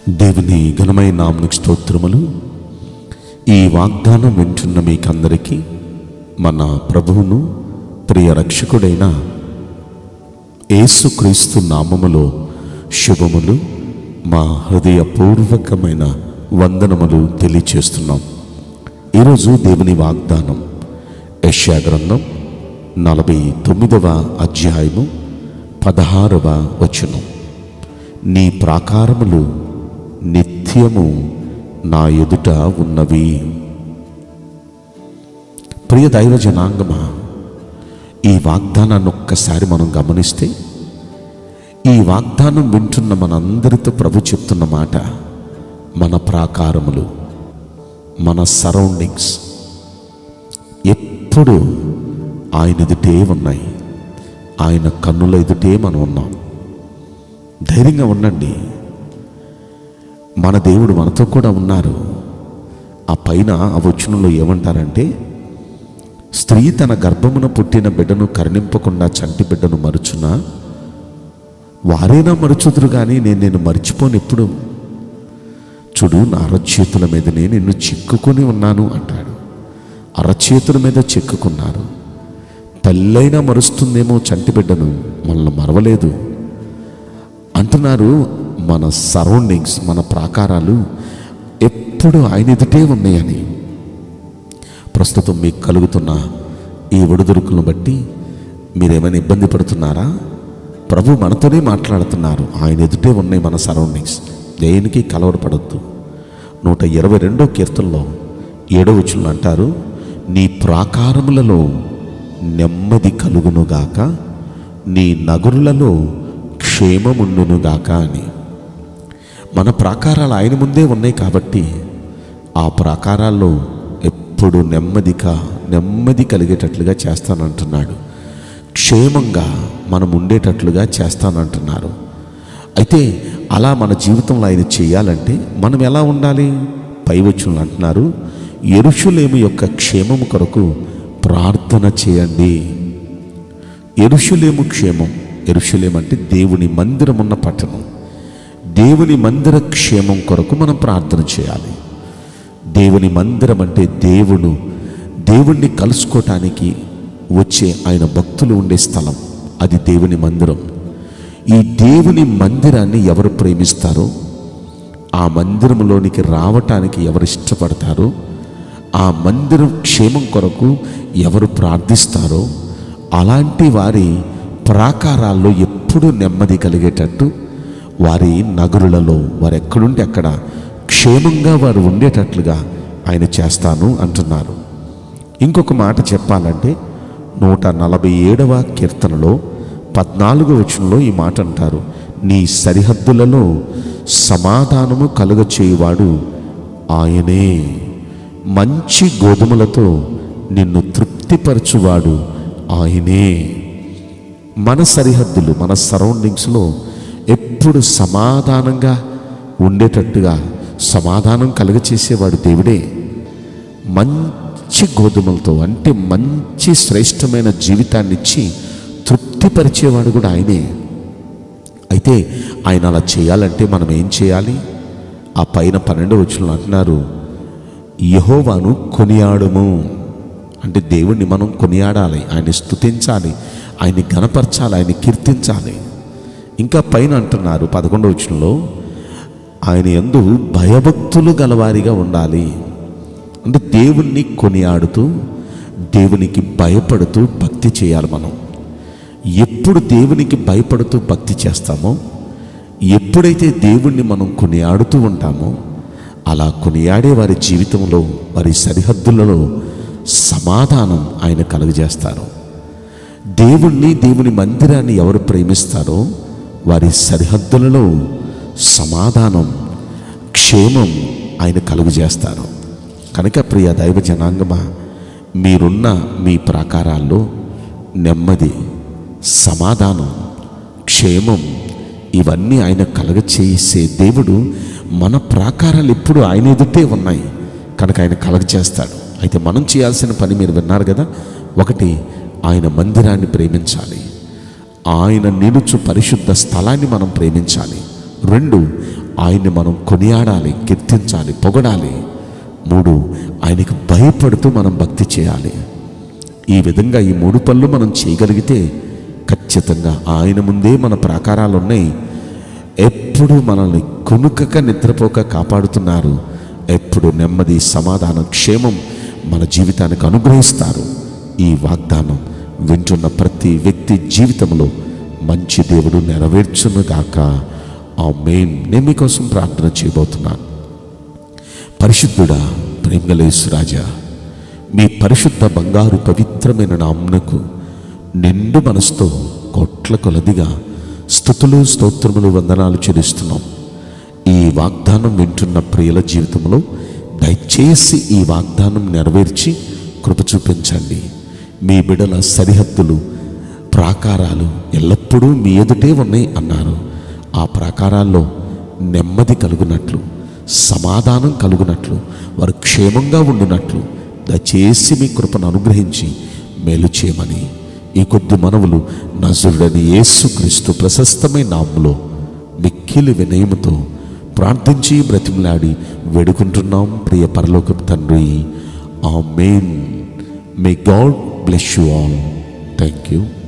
దేవుని ఘనమైన నామమునకు స్తోత్రములు. ఈ వాగ్దానం వింటున్న మీకందరికీ మన ప్రభువును ప్రియ రక్షకుడైన యేసుక్రీస్తు నామములో శుభములు, మా హృదయపూర్వకమైన వందనములు తెలియచేస్తున్నాం. ఈరోజు దేవుని వాగ్దానం యెషయా గ్రంథం 49వ అధ్యాయము 16వ వచనం. నీ ప్రాకారములు నిత్యము నా ఎదుట ఉన్నవి. ప్రియ దైవ జనాంగమా, ఈ వాగ్దానాన్ని ఒక్కసారి మనం గమనిస్తే, ఈ వాగ్దానం వింటున్న మనందరితో ప్రభు చెప్తున్న మాట, మన ప్రాకారములు, మన సరౌండింగ్స్ ఎప్పుడు ఆయన ఎదుటే ఉన్నాయి. ఆయన కన్నుల ఎదుటే మనం ఉన్నాం. ధైర్యంగా ఉండండి. మన దేవుడు మనతో కూడా ఉన్నారు. ఆ పైన ఆ వచనంలో ఏమంటారంటే, స్త్రీ తన గర్భమున పుట్టిన బిడ్డను కరుణింపకుండా చంటి బిడ్డను మరుచునా, వారైనా మరుచుదురు కానీ నేను మర్చిపోను ఎప్పుడు. చూడు, నా అరచేతుల మీదనే నిన్ను చిక్కుకొని ఉన్నాను అంటాడు. అరచేతుల మీద చిక్కుకున్నారు. తల్లైనా మరుస్తుందేమో చంటి బిడ్డను, మనల్ని మరవలేదు అంటున్నారు. మన సరౌండింగ్స్, మన ప్రాకారాలు ఎప్పుడు ఆయన ఎదుటే ఉన్నాయని. ప్రస్తుతం మీకు కలుగుతున్న ఈ ఒడిదుడుకులను బట్టి మీరేమైనా ఇబ్బంది పడుతున్నారా? ప్రభు మనతోనే మాట్లాడుతున్నారు. ఆయన ఎదుటే ఉన్నాయి మన సరౌండింగ్స్. దేనికి కలవరపడద్దు. 122వ కీర్తనలో 7వ వచనంలో అంటారు, నీ ప్రాకారములలో నెమ్మది కలుగునుగాక, నీ నగరులలో క్షేమముండునుగాక అని. మన ప్రాకారాలు ఆయన ముందే ఉన్నాయి కాబట్టి ఆ ప్రాకారాల్లో ఎప్పుడు నెమ్మది కలిగేటట్లుగా చేస్తానంటున్నాడు. క్షేమంగా మనం ఉండేటట్లుగా చేస్తానంటున్నారు. అయితే అలా మన జీవితంలో ఆయన చేయాలంటే మనం ఎలా ఉండాలి? పై వచనంలో అంటున్నారు, యెరూషలేము యొక్క క్షేమము కొరకు ప్రార్థన చేయండి. యెరూషలేము క్షేమం. యెరూషలేము అంటే దేవుని మందిరం ఉన్న పట్టణం. దేవుని మందిర క్షేమం కొరకు మనం ప్రార్థన చేయాలి. దేవుని మందిరం అంటే దేవుణ్ణి కలుసుకోవటానికి వచ్చే ఆయన భక్తులు ఉండే స్థలం. అది దేవుని మందిరం. ఈ దేవుని మందిరాన్ని ఎవరు ప్రేమిస్తారో, ఆ మందిరంలోనికి రావటానికి ఎవరు ఇష్టపడతారో, ఆ మందిరం క్షేమం కొరకు ఎవరు ప్రార్థిస్తారో, అలాంటి వారి ప్రాకారాల్లో ఎప్పుడు నెమ్మది కలిగేటట్టు, వారి నగరులలో వారు ఎక్కడుంటే అక్కడ క్షేమంగా వారు ఉండేటట్లుగా ఆయన చేస్తాను అంటున్నారు. ఇంకొక మాట చెప్పాలంటే 147వ కీర్తనలో 14వ వచనంలో ఈ మాట అంటారు, నీ సరిహద్దులలో సమాధానము కలుగచేయువాడు ఆయనే, మంచి గోధుమలతో నిన్ను తృప్తిపరచువాడు ఆయనే. మన సరిహద్దులు, మన సరౌండింగ్స్లో ఎప్పుడు సమాధానంగా ఉండేటట్టుగా సమాధానం కలుగచేసేవాడు దేవుడే. మంచి గోధుమలతో అంటే మంచి శ్రేష్టమైన జీవితాన్ని ఇచ్చి తృప్తిపరిచేవాడు కూడా ఆయనే. అయితే ఆయన అలా చేయాలంటే మనం ఏం చేయాలి? ఆ పైన 12వ వచనంలో అంటున్నారు, యెహోవాను కొనియాడుము. అంటే దేవుణ్ణి మనం కొనియాడాలి, ఆయన్ని స్తుతించాలి, ఆయన్ని ఘనపరచాలి, ఆయన్ని కీర్తించాలి. ఇంకా పైన అంటున్నారు 11వ వచనంలో, ఆయన యందు భయభక్తులు గలవారిగా ఉండాలి. అంటే దేవుణ్ణి కొనియాడుతూ, దేవునికి భయపడుతూ భక్తి చేయాలి. మనం ఎప్పుడు దేవునికి భయపడుతూ భక్తి చేస్తామో, ఎప్పుడైతే దేవుణ్ణి మనం కొనియాడుతూ ఉంటామో, అలా కొనియాడే వారి జీవితంలో, వారి సరిహద్దులలో సమాధానం ఆయన కలుగజేస్తారు. దేవుని మందిరాన్ని ఎవరు ప్రేమిస్తారో వారి సరిహద్దులలో సమాధానం, క్షేమం ఆయన కలుగజేస్తారు. కనుక ప్రియ దైవ జనాంగమా, మీరున్న మీ ప్రాకారాల్లో నెమ్మది, సమాధానం, క్షేమం ఇవన్నీ ఆయన కలుగచేసే దేవుడు. మన ప్రాకారాలు ఎప్పుడు ఆయన ఎదుటే ఉన్నాయి కనుక ఆయన కలుగజేస్తాడు. అయితే మనం చేయాల్సిన పని మీరు విన్నారు కదా. 1, ఆయన మందిరాన్ని ప్రేమించాలి. ఆయన నిలుచు పరిశుద్ధ స్థలాన్ని మనం ప్రేమించాలి. 2, ఆయన్ని మనం కొనియాడాలి, కీర్తించాలి, పొగడాలి. 3, ఆయనకి భయపడుతూ మనం భక్తి చేయాలి. ఈ విధంగా ఈ 3 పనులు మనం చేయగలిగితే ఖచ్చితంగా ఆయన ముందే మన ప్రాకారాలు ఉన్నాయి. ఎప్పుడు మనల్ని కొనుకక నిద్రపోక కాపాడుతున్నారు. ఎప్పుడు నెమ్మది, సమాధానం, క్షేమం మన జీవితానికి అనుగ్రహిస్తారు. ఈ వాగ్దానం వింటున్న ప్రతి వ్యక్తి జీవితంలో మంచి దేవుడు నెరవేర్చునుగాక. ఆమేన్. నేను మీకోసం ప్రార్థన చేయబోతున్నాను. పరిశుద్ధుడా, ప్రేమగల యేసురాజా, మీ పరిశుద్ధ బంగారు పవిత్రమైన నామమునకు నిండు మనసుతో కోట్ల కొలదిగా స్తుతులు, స్తోత్రములు, వందనాలు చెల్లిస్తున్నాం. ఈ వాగ్దానం వింటున్న ప్రియుల జీవితంలో దయచేసి ఈ వాగ్దానం నెరవేర్చి కృప చూపించండి. మీ బిడ్డల సరిహద్దులు, ప్రాకారాలు ఎల్లప్పుడూ మీ ఎదుటే ఉన్నాయి అన్నారు. ఆ ప్రాకారాల్లో నెమ్మది కలుగునట్లు, సమాధానం కలుగునట్లు, వారు క్షేమంగా ఉండునట్లు దయచేసి మీ కృపను అనుగ్రహించి మేలు చేయమని ఈ కొద్ది మనవులు నజరుడైన యేసుక్రీస్తు ప్రశస్తమైన నామములో మిక్కిలి వినయముతో ప్రార్థించి బ్రతిమలాడి వేడుకుంటున్నాం ప్రియ పరలోకపు తండ్రి. ఆమేన్. May God bless you all. Thank you.